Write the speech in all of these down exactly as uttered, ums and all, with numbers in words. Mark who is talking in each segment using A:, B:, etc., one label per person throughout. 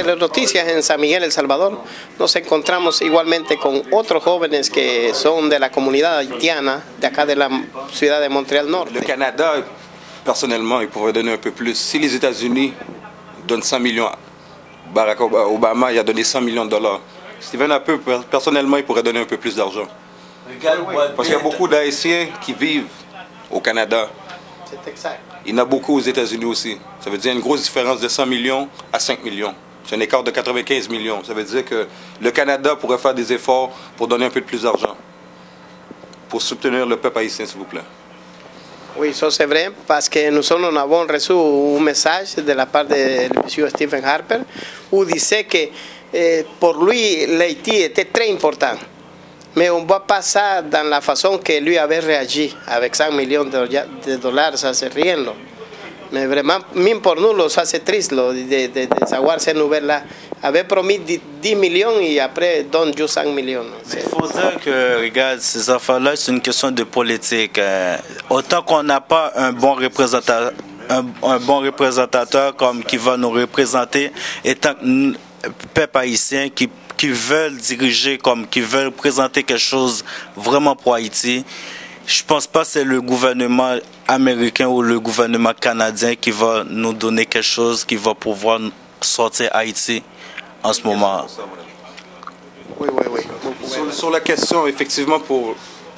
A: Telenoticias en San Miguel, El Salvador, nos encontramos igualmente con otros jóvenes que son de la comunidad haitiana de acá de la ciudad de Montréal Norte.
B: Le Canada, personnellement, il pourrait donner un peu plus. Si les États-Unis donnent cent millions, Barack Obama il a donné cent millions de dollars. Steven un peu, personnellement, il pourrait donner un peu plus d'argent. Parce qu'il y a beaucoup d'Haïtiens qui vivent au Canada.
A: C'est exact.
B: Il y en a beaucoup aux États-Unis aussi. Ça veut dire une grosse différence de cent millions à cinq millions. C'est un écart de quatre-vingt-quinze millions. Ça veut dire que le Canada pourrait faire des efforts pour donner un peu plus d'argent, pour soutenir le peuple haïtien, s'il vous plaît.
A: Oui, ça c'est vrai, parce que nosotros nos avons reçu un message de la part del monsieur Stephen Harper, où disait que eh, pour lui l'Haïti était très important. Mais on va pasar dans la façon que lui avait réagi avec cent millions de dollars, ça c'est rien. Lo. Mais vraiment, même pour nous, ça c'est triste lo, de, de, de savoir ces nouvelles-là. Avait promis dix millions et après donne juste cinq millions.
C: Il faut dire que, regarde, ces affaires-là, c'est une question de politique. Euh, autant qu'on n'a pas un bon représentateur, un, un bon représentateur comme qui va nous représenter, étant peuple haïtien qui qui veulent diriger, comme qui veulent présenter quelque chose vraiment pour Haïti, je ne pense pas que c'est le gouvernement américain ou le gouvernement canadien qui va nous donner quelque chose qui va pouvoir sortir Haïti en ce moment.
A: Oui, oui, oui.
B: Sur, sur la question, effectivement, pour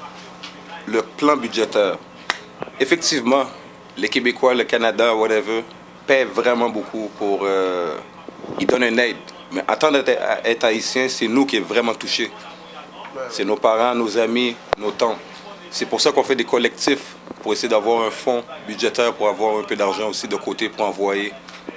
B: le plan budgétaire, effectivement, les Québécois, le Canada, whatever, paient vraiment beaucoup pour... Euh, ils donnent une aide. Mais en tant qu'être haïtien, c'est nous qui est vraiment touchés. C'est nos parents, nos amis, nos tantes. C'est pour ça qu'on fait des collectifs, pour essayer d'avoir un fonds budgétaire, pour avoir un peu d'argent aussi de côté pour envoyer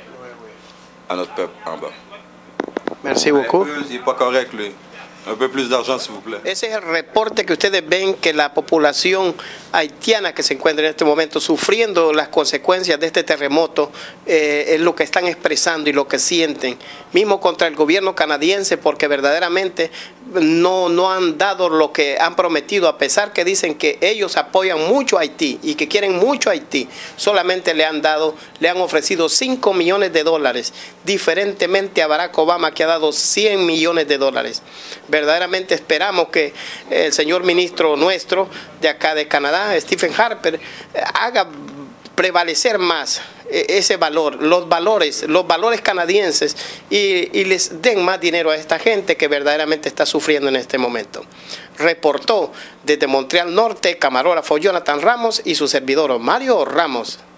B: à notre peuple en bas.
A: Merci beaucoup.
B: Il n'est pas correct, lui. Un peu plus d'argent, s'il vous plaît.
A: Ese es el reporte que ustedes ven que la población haitiana que se encuentra en este momento sufriendo las consecuencias de este terremoto eh, es lo que están expresando y lo que sienten, mismo contra el gobierno canadiense, porque verdaderamente no, no han dado lo que han prometido, a pesar que dicen que ellos apoyan mucho a Haití y que quieren mucho a Haití, solamente le han dado, le han ofrecido cinco millones de dólares, diferentemente a Barack Obama, que ha dado cien millones de dólares. Verdaderamente esperamos que el señor ministro nuestro de acá de Canadá, Stephen Harper, haga prevalecer más ese valor, los valores, los valores canadienses y, y les den más dinero a esta gente que verdaderamente está sufriendo en este momento. Reportó desde Montreal Norte, camarógrafo Jonathan Ramos y su servidor Mario Ramos.